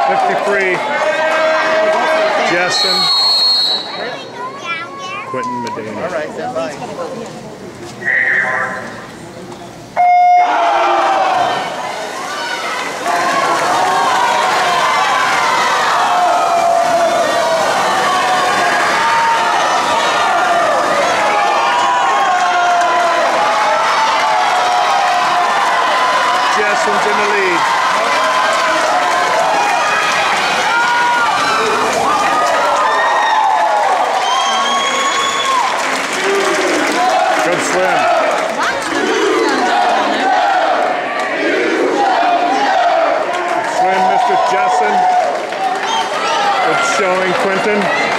53, Jessen, Quinton, Medina. All right, then bye. Jessen's in the lead. Good swim. Good swim, Mr. Jessen. Good showing, Quinton.